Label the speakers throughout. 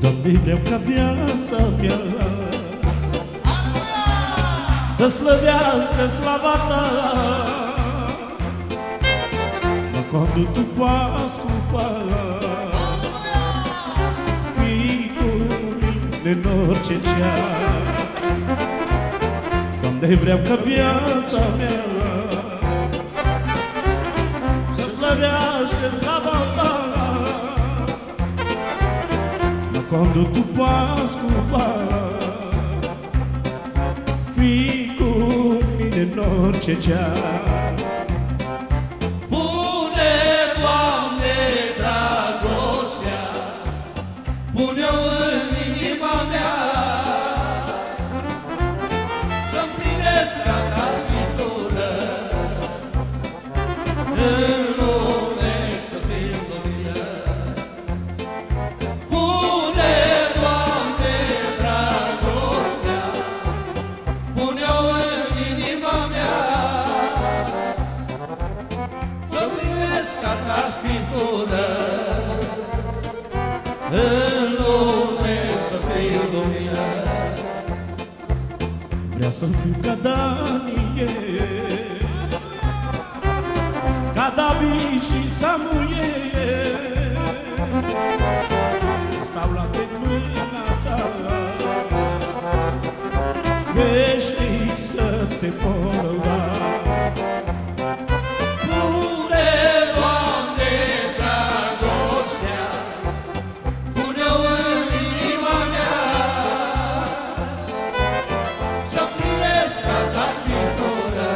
Speaker 1: Doamne, vreau ca viața mea să slăvească slava Ta, mă conduc Tu pascupa, fii cu mine în orice ceas. Doamne, vreau ca viața mea să slăvească slava Ta, mă conduc Tu pascupa, fii cu mine în orice ceas.
Speaker 2: Pune, Doamne, dragostea, pune-o în inima mea, să-mi plinesc ca Ta Scriptură, în lume să fiu lumină. Pune, Doamne, dragostea, pune-o în inima mea, să-mi plinesc ca Ta Scriptură, în lume să fiu lumină.
Speaker 1: Vreau să fiu ca Daniel, ca David și Samuel, să stau la mâna Ta, veșnic să Te pot lăuda.
Speaker 2: Pune, Doamne, dragostea, pune-o în inima mea, să-mi plinesc ca Ta Scriptură,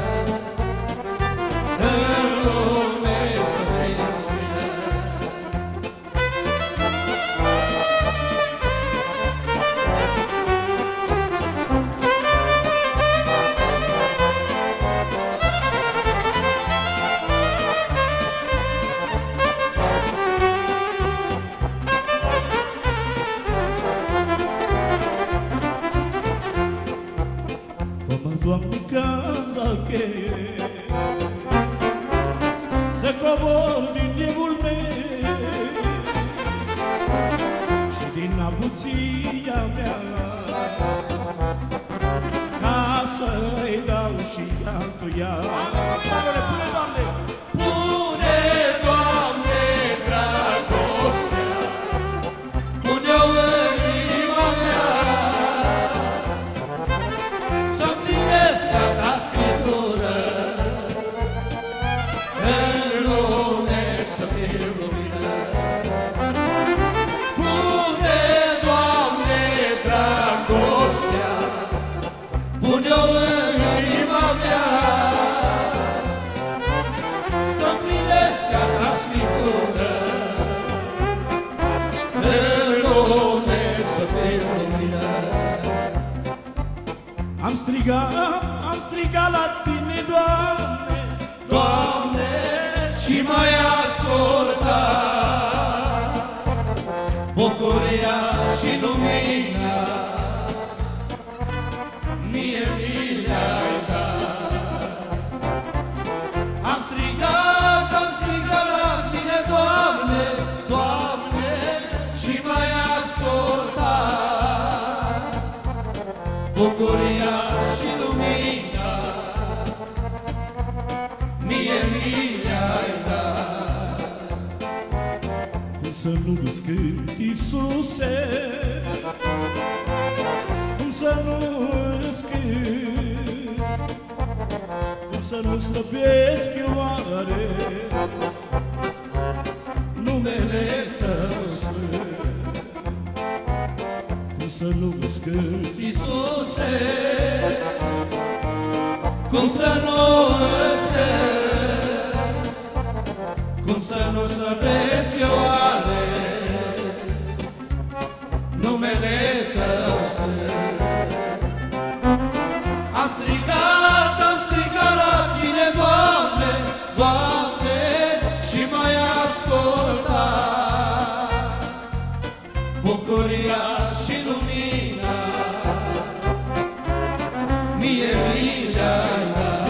Speaker 2: în lume să fiu lumină.
Speaker 1: Fă-mă, Doamne, casa cheie, să cobor din evul meu și din avuția mea, ca să-i dau și altuia. Pune, Doamne!
Speaker 2: Pune, Doamne, dragostea, pune-o în inima mea, să-mi plinesc ca Ta Scriptură, în lume să fiu lumină. Pune, Doamne, dragostea, pune-o în inima mea, să-mi plinesc ca Ta Scriptură, în lume să fiu lumină.
Speaker 1: Am strigat la Tine, Doamne,
Speaker 2: Doamne, și m-ai ascultat, bucuria și lumina mie mi le-ai dat. Am strigat la Tine, Doamne, Doamne, și m-ai ascultat, bucuria și lumina mie mi le-ai dat.
Speaker 1: cum să nu-ți cânt, Iisuse, cum să nu-ți cânt, cum să nu slăbesc eu oare numele Tău sfânt, cum să nu-ți cânt,
Speaker 2: Iisuse, cum să nu stăm, cum să nu slăbesc eu ale numele Tău sfânt. Am strigat la Tine, Doamne, Doamne, și m-ai ascultat, bucuria și lumina mie mi le-ai dat.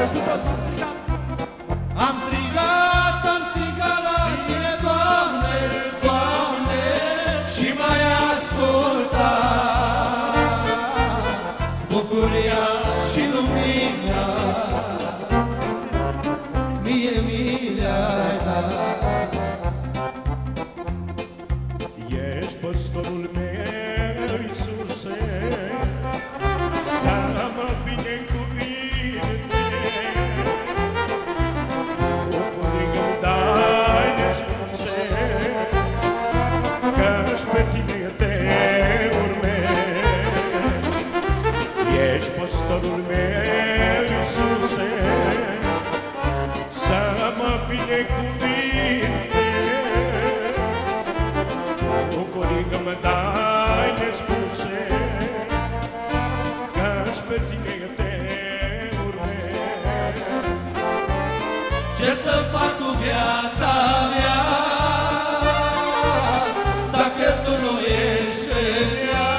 Speaker 2: Am strigat la Tine, Doamne, Doamne, și m-ai
Speaker 1: minte. Bucurică-mă dai nespuse, că-și pe tine te urmez.
Speaker 2: Ce să fac cu viața mea dacă tu nu ești în ea?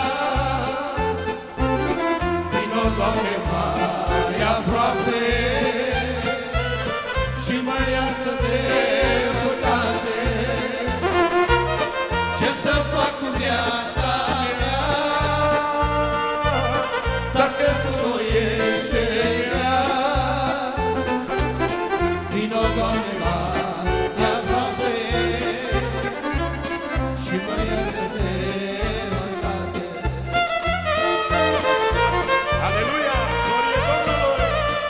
Speaker 2: Vino, Doamne, mai aproape și mă iartă de păcate. Ce să fac cu viața mea dacă tu nu ești în ea? Vino, Doamne, mai aproape și mă iartă de păcate.
Speaker 1: Aleluia! Glorie Domnului!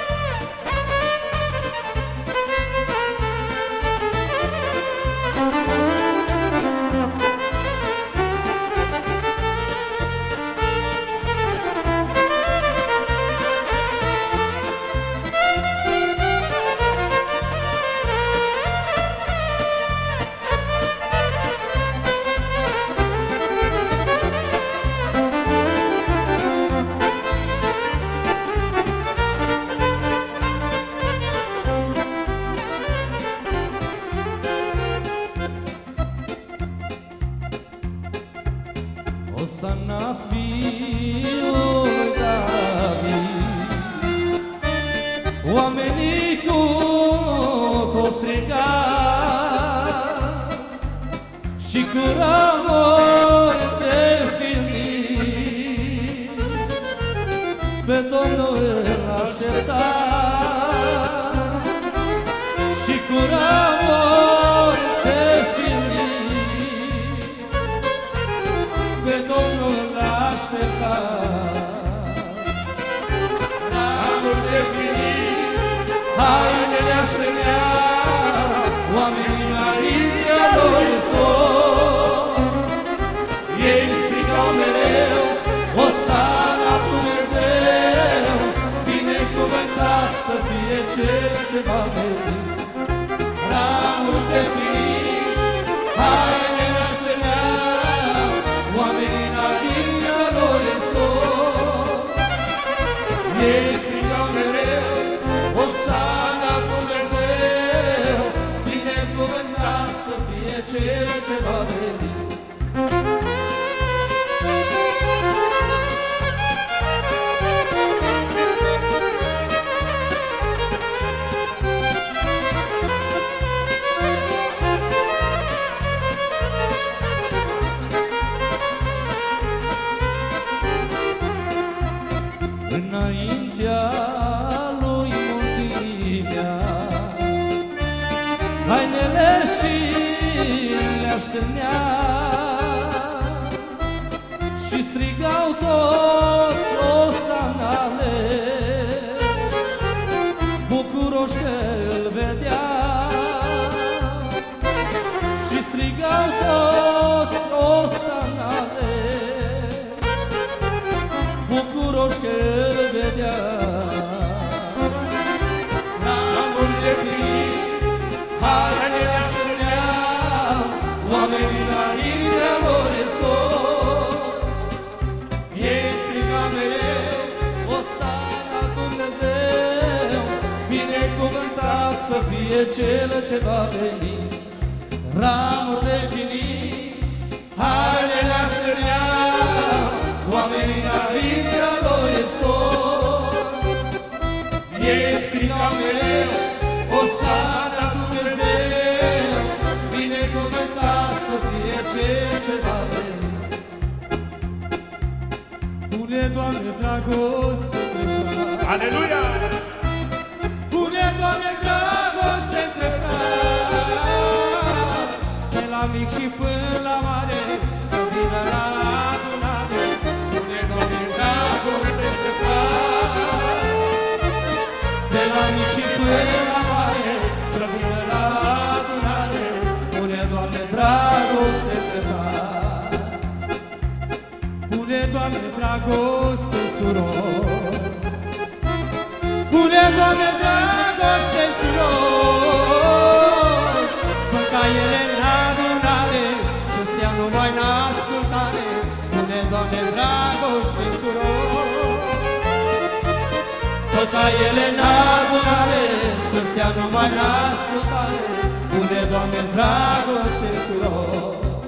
Speaker 2: Osana fiului David, oamenii cu tot striga și cu ramuri de filii pe Domnul îl aștepta și cu ramuri de filii pe Domnul l-aștepta. Ramuri de filii, hainele așternea, oamenii înaintea lui son. Ei strigau mereu, Osana Dumnezeu, binecuvântat să fie cel ce va veni. Ramuri de filii, hainele așternea, oamenii înaintea lui son. Ei strigau mereu, Osana Dumnezeu, binecuvântat să fie cel ce va veni. Înaintea lui mulțimea, hainele și le așternea și strigau toți osanale, bucuroși că îl vedea. Și strigau toți osanale, bucuroși că îl vedea. Ramuri de filii, hainele așterneau, oamenii înaintea lor în son. Ei striga mereu, Osana Dumnezeu, binecuvântat să fie cel ce va veni. Ramuri de filii, hainele așterneau, oamenii înaintea lor în son. Ei strigau mereu, Osana Dumnezeu, binecuvântat să fie cel ce va veni. Pune, Doamne, dragoste între frați.
Speaker 1: Aleluia!
Speaker 2: Pune, Doamne, dragoste între frați, de la mic și până la mare, să vină la adunare. Pune, Doamne, dragoste între frați, de la mic și până la mare, să vină la adunare. Pune, Doamne, dragoste între frați. Pune, Doamne, dragoste, surori. Pune, Doamne, dragoste, surori, fă ca ca ele în adunare, să stea numai în ascultare. Pune, Doamne, dragoste în surori. Fă ca ele în adunare, să stea numai în ascultare. Pune, Doamne, dragoste în surori.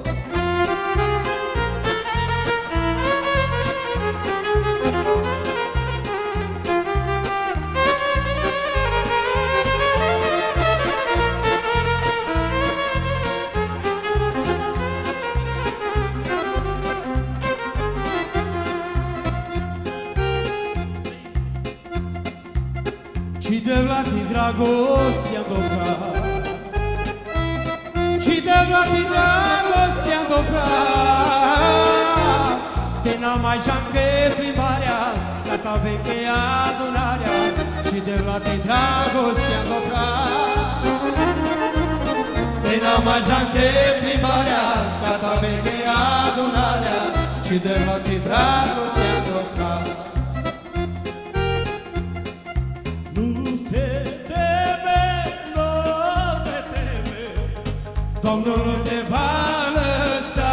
Speaker 1: Ci de vlati dragostea dobra,
Speaker 2: Ci de vlati dragostea dobra, te n-am mai jancă plimbarea, ca ta veche adunarea. Ci de vlati dragostea dobra, te n-am mai jancă plimbarea, ca ta veche adunarea. Ci de vlati dragostea dobra. Domnul nu te va lăsa,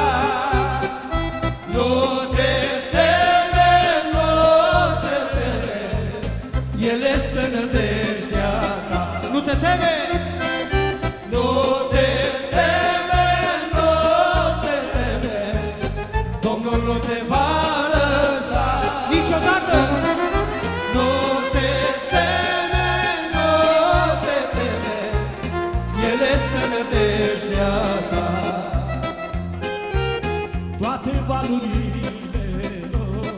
Speaker 2: nu te teme, nu te teme, El este nădejdea ta. Nu te teme, nu te teme, nu te teme, Domnul nu te va lăsa niciodată. Nu te teme, nu te teme, El este nădejdea ta.
Speaker 1: toate valurile lor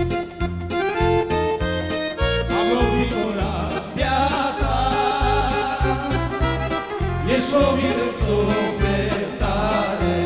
Speaker 2: Am lovit corabia ta, ești lovit în sufletare,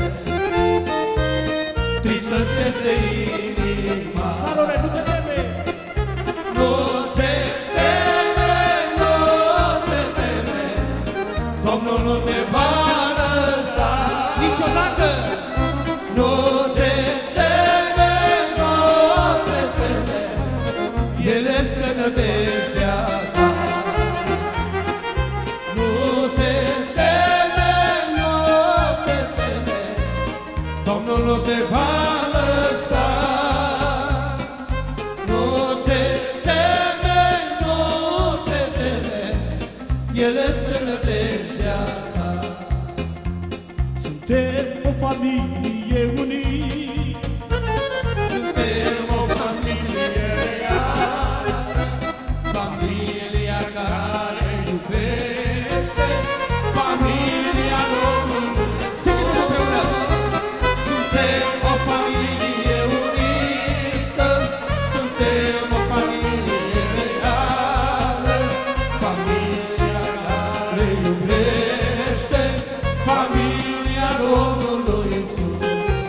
Speaker 2: tristă-ți este inima.
Speaker 1: Salore, nu te teme,
Speaker 2: Nu te teme, nu te teme, Domnul nu te va lăsa niciodată. Nu te teme, nu te teme, El este nădejdea ta. Nu te teme, nu te teme, Domnul nu te va lăsa. Nu te teme, nu te teme, El este nădejdea ta.
Speaker 1: suntem o familie unită,
Speaker 2: Suntem o familie reală, familia care iubește, familia Domnului. Să cântăm împreună! Suntem o familie unită, suntem o familie reală, familia care iubește, familia Domnului Iisus.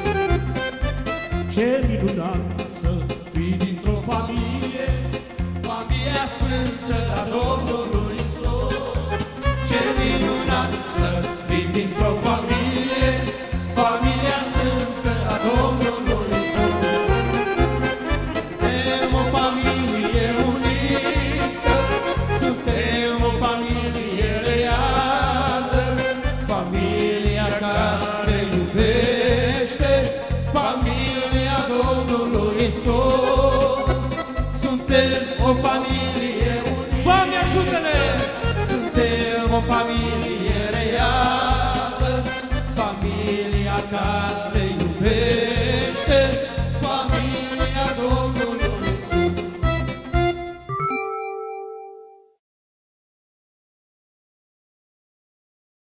Speaker 1: ce minunat să fii dintr-o familie,
Speaker 2: Familia Sfântă a Domnului Iisus. Ce minunat să fii dintr-o familie, familia Sfântă a Domnului Iisus. Suntem o familie unită, suntem o familie reală, familia care iubește, familia Domnului Iisus. Suntem o familie unită, Doamne ajută-ne! Suntem o familie